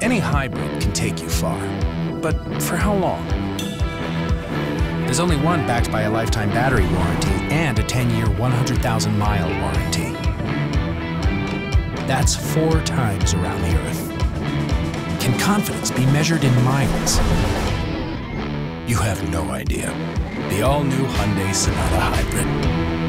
Any hybrid can take you far, but for how long? There's only one backed by a lifetime battery warranty and a 10-year, 100,000-mile warranty. That's 4 times around the Earth. Can confidence be measured in miles? You have no idea. The all-new Hyundai Sonata Hybrid.